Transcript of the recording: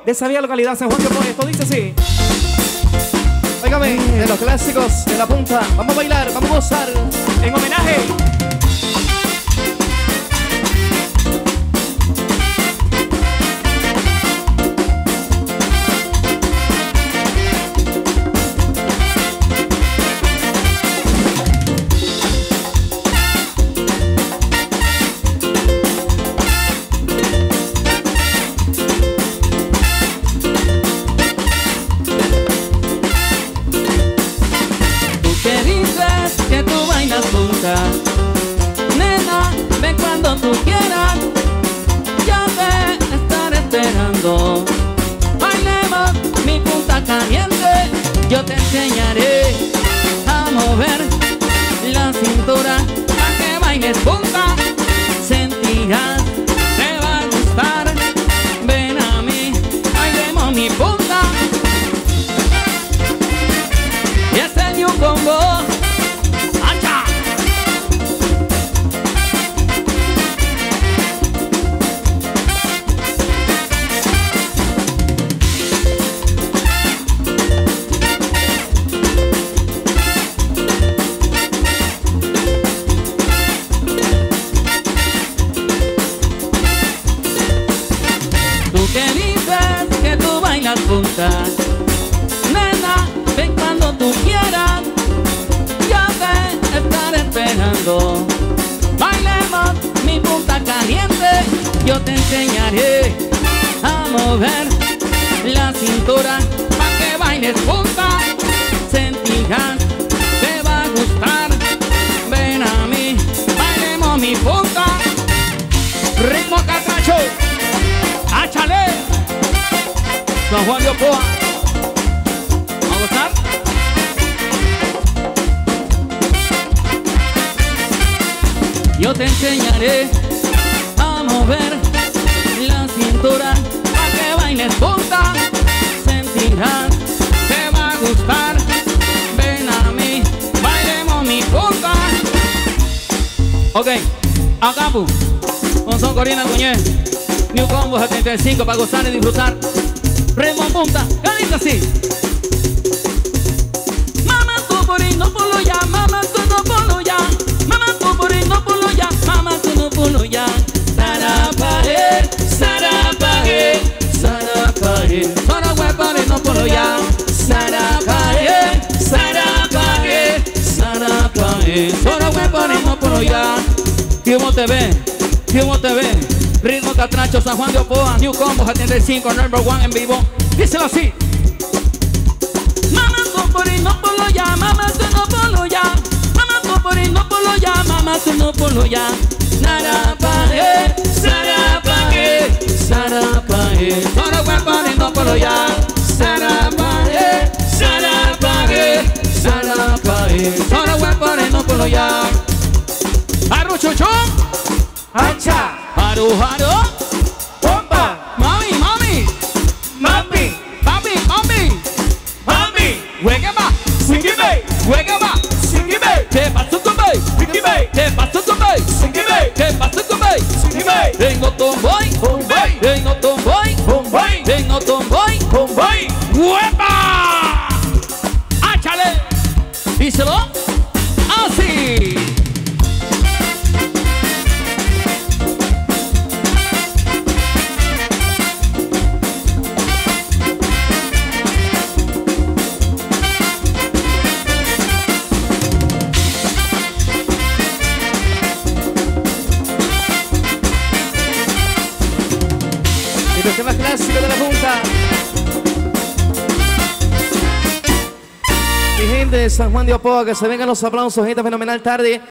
de esa vía localidad San Juan de Opoa. Esto dice así. Óigame, de los clásicos de la punta. Vamos a bailar, vamos a gozar. En homenaje. Nena, ven cuando tú quieras, yo te estaré esperando. Bailemos mi punta caliente, yo te enseñaré a mover la cintura para que bailes punta, sentirás, te va a gustar. Ven a mí, bailemos mi punta. Y este es New Combo. Que dices que tú bailas punta, nena, ven cuando tú quieras, yo te estaré esperando. Bailemos mi punta caliente, yo te enseñaré a mover la cintura para que bailes punta, sentirás, te va a gustar. Ven a mí, bailemos mi punta. Ritmo catracho. ¡Áchale! San Juan de Opoa. ¿Vamos a gozar? Yo te enseñaré a mover la cintura para que bailes punta, sentirás, te va a gustar. Ven a mí, bailemos mi punta. Ok, acabo. Con Son Corina Cuñé. New Combo 75 para gozar y disfrutar. Ritmo punta, que dice así. Mamá tu porino pulo ya, mamá tu no pulo ya, mamá tu porino pulo ya, mamá tu no pulo ya. Sarapaje, sarapaje, sarapaje, solo huepones no pulo ya. Sarapaje, sarapaje, sarapaje, solo huepones no pulo ya. ¿Cómo te ve? ¿Cómo te ve? Ritmo catracho, San Juan de Opoa, New Combo 75, #1 en vivo. Díselo así. Mamá tu porino pulo ya, mamá tu no pulo ya, mamá tu porino pulo ya, mamá tu no pulo ya. Sarapaje, sarapaje, sarapaje, solo huepones no pulo ya. Sarapaje, sarapaje, sarapaje, solo huepones no pulo ya. Arruchuchu, ancha. Haru, haru, bomba, mami, mami, mami, mami, mami, mami, huegama, singime, huegama, singime, te paso tu bay, singime, te paso tu bay, singime, te paso tu bay, singime, tengo tomboy, tomboy, tengo tomboy, tomboy, tengo tomboy, tomboy, huepa, áchale, díselo, así. Los temas clásicos de la punta. Mi gente de San Juan de Opoa, que se vengan los aplausos, gente fenomenal tarde.